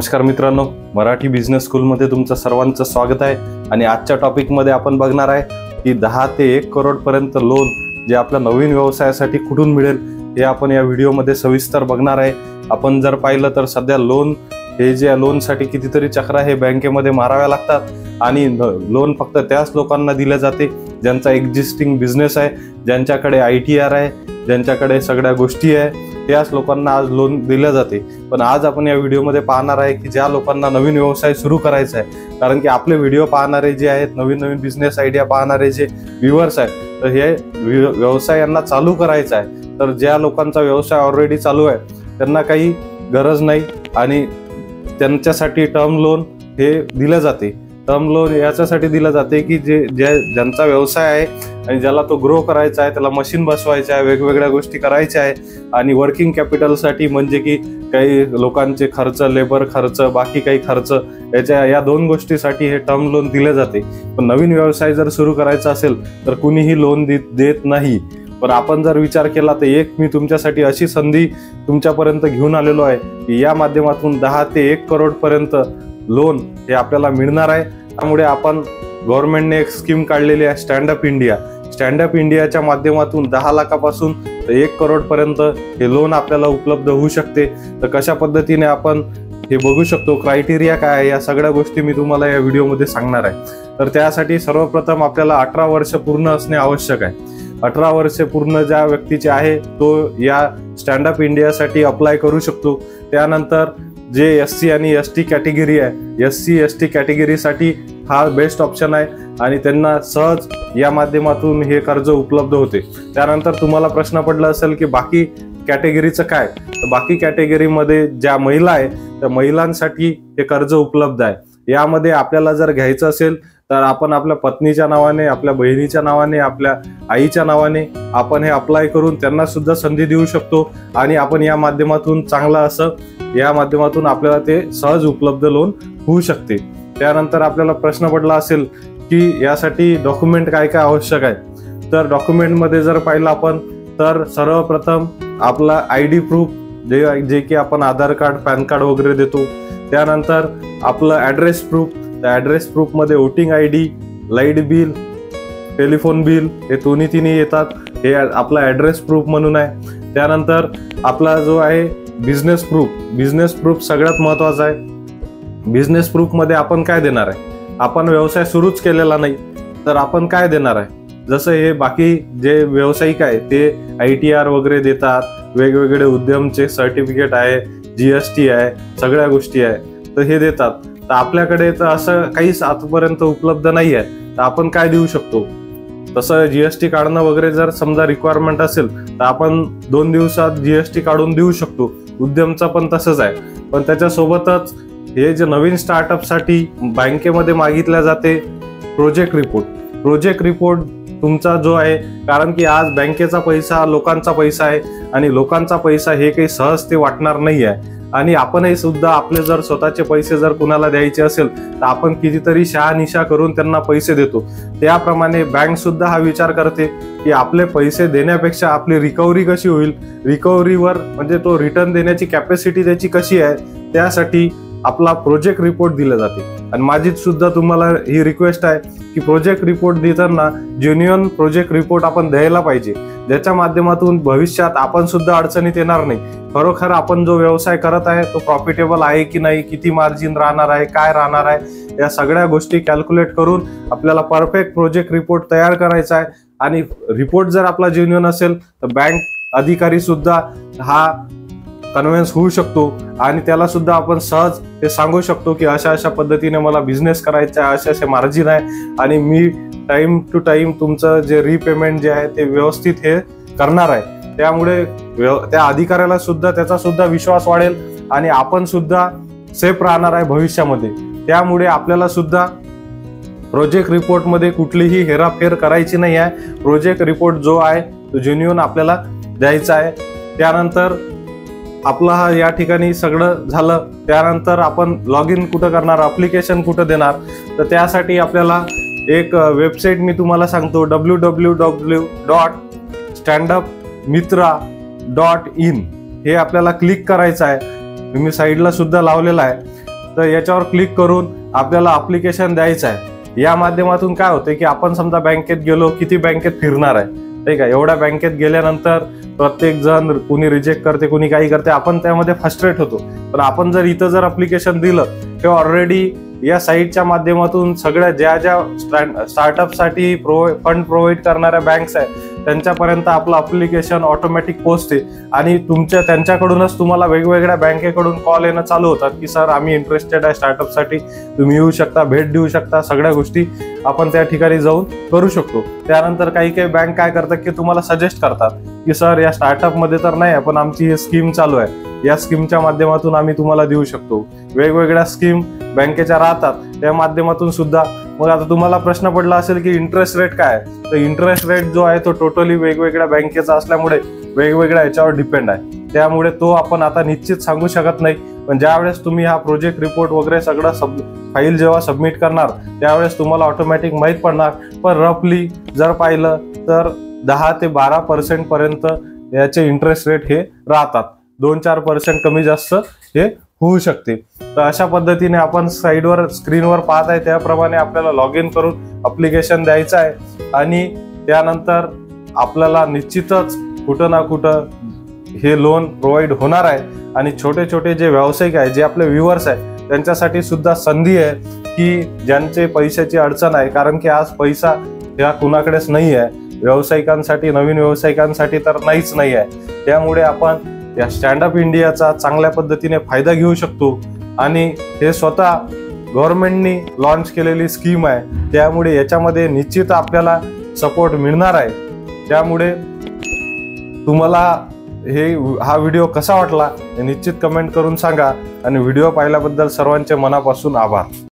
नमस्कार मित्रांनो, मराठी बिझनेस स्कूलमध्ये तुमचं सर्वांचं स्वागत आहे। आणि आजच्या टॉपिकमध्ये आपण बघणार आहे की 10 ते 1 करोड पर्यंत लोन जे आपल्या नवीन व्यवसायासाठी कुठून मिळेल हे आपण या व्हिडिओमध्ये सविस्तर बघणार आहे। आपण जर पाहिलं तर सध्या लोन हे जे लोनसाठी कितीतरी चक्रा हे बँकेमध्ये माराव्या लागतात आणि लोन फक्त त्याच लोकांना दिले जाते ज्यांचा एक्झिस्टिंग बिझनेस आहे, ज्यांच्याकडे ITR आहे, ज्यांच्याकडे सगळ्या गोष्टी आहे, त्याच लोकांना आज लोन दिले जाते। पण आज आपण या व्हिडिओमध्ये पाहणार आहे की ज्या लोकांना नवीन व्यवसाय सुरू करायचा आहे, कारण की आपले व्हिडिओ पाहणारे जे आहेत, नवीन नवीन बिझनेस आयडिया पाहणारे जे व्ह्यूअर्स आहेत, तर हे व्यवसाय यांना चालू करायचा आहे। तर ज्या लोकांचा व्यवसाय ऑलरेडी चालू आहे त्यांना काही गरज नाही आणि त्यांच्यासाठी टर्म लोन हे दिले जाते। टर्म लोन याच्यासाठी दिलं जाते की ज्यांचा व्यवसाय आहे आणि ज्याला तो ग्रो करायचा आहे, त्याला मशीन बसवायचं आहे, वेगवेगळ्या गोष्टी करायच्या आहे आणि वर्किंग कॅपिटलसाठी म्हणजे की काही लोकांचे खर्च, लेबर खर्च, बाकी काही खर्च, या दोन गोष्टीसाठी हे टर्म लोन दिले जाते। पण नवीन व्यवसाय जर सुरू करायचा असेल तर कुणीही लोन देत नाही। पण आपण जर विचार केला तर मी तुमच्यासाठी अशी संधी तुमच्यापर्यंत घेऊन आलेलो आहे की या माध्यमातून 10 ते 1 करोड पर्यंत लोन हे आपल्याला मिळणार आहे। त्यामुळे आपण गव्हर्नमेंटने एक स्कीम काढलेली आहे, स्टँडअप इंडिया। स्टँडअप इंडियाच्या माध्यमातून 10 लाखापासून 1 करोड पर्यंत हे लोन आपल्याला उपलब्ध होऊ शकते। तर कशा पद्धतीने आपण हे बघू शकतो, क्रायटेरिया काय आहे, या सगळ्या गोष्टी मी तुम्हाला या व्हिडिओमध्ये सांगणार आहे। तर त्यासाठी सर्वप्रथम आपल्याला 18 वर्ष पूर्ण असणे आवश्यक आहे। 18 वर्ष पूर्ण ज्या व्यक्तीचे आहे तो या स्टँडअप इंडियासाठी अप्लाय करू शकतो। त्यानंतर जे SC आणि ST कॅटेगरी आहे, SC ST कॅटेगरीसाठी हा बेस्ट ऑप्शन आहे आणि त्यांना सहज या माध्यमातून हे कर्ज उपलब्ध होते। त्यानंतर तुम्हाला प्रश्न पडला असेल की बाकी कॅटेगरीचं काय, तर बाकी कॅटेगरीमध्ये ज्या महिला आहे त्या महिलांसाठी हे कर्ज उपलब्ध आहे। यामध्ये आपल्याला जर घ्यायचं असेल तर आपण आपल्या पत्नीच्या नावाने, आपल्या बहिणीच्या नावाने, आपल्या आईच्या नावाने आपण हे अप्लाय करून त्यांना सुद्धा संधी देऊ शकतो आणि आपण या माध्यमातून चांगलं असं या माध्यमातून आपल्याला ते सहज उपलब्ध लोन होऊ शकते। त्यानंतर आपल्याला प्रश्न पडला असेल की यासाठी डॉक्युमेंट काय काय आवश्यक आहे, तर डॉक्युमेंटमध्ये जर पाहिलं आपण तर सर्वप्रथम आपला ID प्रूफ जे की आपण आधार कार्ड, पॅन कार्ड वगैरे देतो। त्यानंतर आपलं ॲड्रेस प्रूफ, त्या ॲड्रेस प्रूफमध्ये voting ID, light bill, telephone bill हे तिन्ही येतात, हे आपला ॲड्रेस प्रूफ म्हणून आहे। त्यानंतर आपला जो आहे बिझनेस प्रूफ सगळ्यात महत्त्वाचा आहे। बिझनेस प्रूफमध्ये आपण काय देणार आहे, आपण व्यवसाय सुरूच केलेला नाही तर आपण काय देणार आहे। जसं हे बाकी जे व्यावसायिक आहे ते ITR वगैरे देतात, वेगवेगळे उद्यमचे सर्टिफिकेट आहे, GST आहे, सगळ्या गोष्टी आहे, तर हे देतात। तर आपल्याकडे तर असं काहीच आतापर्यंत उपलब्ध नाही आहे, तर आपण काय देऊ शकतो। तसं GST काढणं वगैरे जर समजा रिक्वायरमेंट असेल तर आपण 2 दिवसात GST काढून देऊ शकतो। उद्यमचं पण तसंच आहे। पण त्याच्यासोबतच हे जे नवीन स्टार्टअपसाठी बँकेमध्ये मागितल्या जाते प्रोजेक्ट रिपोर्ट तुमचा जो आहे, कारण की आज बँकेचा पैसा लोकांचा पैसा आहे आणि लोकांचा पैसा हे काही सहज ते वाटणार नाही आहे आणि आपणही सुद्धा आपले जर स्वतःचे पैसे जर कुणाला द्यायचे असेल तर आपण कितीतरी शहानिशा करून त्यांना पैसे देतो। त्याप्रमाणे बँक सुद्धा हा विचार करते की आपले पैसे देण्यापेक्षा आपली रिकव्हरी कशी होईल, रिकव्हरीवर म्हणजे तो रिटर्न देण्याची कॅपॅसिटी त्याची कशी आहे, त्यासाठी आपला प्रोजेक्ट रिपोर्ट दिला जाते। आणि माझी सुद्धा तुम्हाला ही रिक्वेस्ट आहे की प्रोजेक्ट रिपोर्ट देताना जेन्युइन प्रोजेक्ट रिपोर्ट आपण द्यायला पाहिजे, ज्याच्या माध्यमातून भविष्यात आपण सुद्धा अडचणीत येणार नाही। खरोखर आपण जो व्यवसाय करत आहे तो प्रॉफिटेबल आहे की नाही, किती मार्जिन राहणार आहे, काय राहणार आहे, या सगळ्या गोष्टी कॅल्क्युलेट करून आपल्याला परफेक्ट प्रोजेक्ट रिपोर्ट तयार करायचा आहे। आणि रिपोर्ट जर आपला जेन्युइन असेल तर बँक अधिकारी सुद्धा हा कन्व्हिन्स होऊ शकतो आणि त्याला सुद्धा आपण सहज ते सांगू शकतो की अशा अशा पद्धतीने मला बिझनेस करायचा आहे, असे असे मार्जिन आहे आणि मी टाइम टू टाइम तुमचं जे रिपेमेंट जे आहे ते व्यवस्थित हे करणार आहे। त्यामुळे त्या अधिकाऱ्याला सुद्धा त्याचा सुद्धा विश्वास वाढेल आणि आपण सुद्धा सेफ राहणार आहे भविष्यामध्ये। त्यामुळे आपल्याला सुद्धा प्रोजेक्ट रिपोर्टमध्ये कुठलीही हेराफेर करायची नाही आहे। प्रोजेक्ट रिपोर्ट जो आहे तो जेन्युइन आपल्याला द्यायचा आहे। त्यानंतर आपला हा या ठिकाणी सगळं झालं, त्यानंतर आपण लॉग इन कुठं करणार, ॲप्लिकेशन कुठं देणार, तर त्यासाठी आपल्याला एक वेबसाईट मी तुम्हाला सांगतो, www.standupmitra.in हे आपल्याला क्लिक करायचं आहे। मी साईडला सुद्धा लावलेला आहे। तर याच्यावर क्लिक करून आपल्याला ॲप्लिकेशन द्यायचं आहे। या माध्यमातून काय होतं की आपण समजा बँकेत गेलो, किती बँकेत फिरणार आहे, ठीक आहे। एवढ्या बँकेत गेल्यानंतर प्रत्येक जण कुणी रिजेक्ट करते, कुणी काही करते, आपण त्यामध्ये फ्रस्ट्रेट होतो। पण आपण जर इथं जर ॲप्लिकेशन दिलं किंवा ऑलरेडी या साईटच्या माध्यमातून सगळ्या ज्या स्टार्टअपसाठी फंड प्रोव्हाइड करणाऱ्या बँक्स आहेत त्यांच्यापर्यंत आपलं ॲप्लिकेशन ऑटोमॅटिक पोहोचते आणि त्यांच्याकडूनच तुम्हाला वेगवेगळ्या बँकेकडून कॉल येणं चालू होतात की सर आम्ही इंटरेस्टेड आहे स्टार्टअपसाठी, तुम्ही येऊ शकता, भेट देऊ शकता। सगळ्या गोष्टी आपण त्या ठिकाणी जाऊन करू शकतो। त्यानंतर काही बँक काय करतात की तुम्हाला सजेस्ट करतात की सर या स्टार्टअपमध्ये तर नाही पण आमची ही स्कीम चालू आहे, या स्कीमच्या माध्यमातून आम्ही तुम्हाला देऊ शकतो। वेगवेगळ्या स्कीम बँकेच्या राहतात, त्या माध्यमातून सुद्धा। मग आता तुम्हाला प्रश्न पडला असेल की इंटरेस्ट रेट काय आहे, तर इंटरेस्ट रेट जो आहे तो टोटली वेगवेगळ्या बँकेचा असल्यामुळे वेगवेगळ्या याच्यावर डिपेंड आहे, त्यामुळे तो आपण आता निश्चित सांगू शकत नाही। पण ज्यावेळेस तुम्ही हा प्रोजेक्ट रिपोर्ट वगैरे सगळं फाईल जेव्हा सबमिट करणार त्यावेळेस तुम्हाला ऑटोमॅटिक माहीत पडणार। पण रफली जर पाहिलं तर 10 ते 12% पर्यंत याचे इंटरेस्ट रेट हे राहतात, 2-4% कमी जास्त हे होऊ शकते। तर अशा पद्धतीने आपण साईडवर स्क्रीनवर पाहत आहे त्याप्रमाणे आपल्याला लॉग इन करून ॲप्लिकेशन द्यायचं आहे आणि त्यानंतर आपल्याला निश्चितच कुठं ना कुठं हे लोन प्रोव्हाइड होणार आहे। आणि छोटे छोटे जे व्यावसायिक आहे, जे आपले व्ह्युअर्स आहे, त्यांच्यासाठी सुद्धा संधी आहे की ज्यांचे पैशाची अडचण आहे, कारण की आज पैसा ह्या कुणाकडेच नाही आहे, व्यावसायिकांसाठी, नवीन व्यावसायिकांसाठी तर नाहीच नाही आहे। त्यामुळे आपण या स्टँडअप इंडियाचा चांगल्या पद्धतीने फायदा घेऊ शकतो आणि हे स्वतः गव्हर्नमेंटनी लॉन्च केलेली स्कीम आहे, त्यामुळे याच्यामध्ये निश्चित आपल्याला सपोर्ट मिळणार आहे। त्यामुळे तुम्हाला हा व्हिडिओ कसा वाटला हे निश्चित कमेंट करून सांगा आणि व्हिडिओ पाहिल्याबद्दल सर्वांचे मनापासून आभार।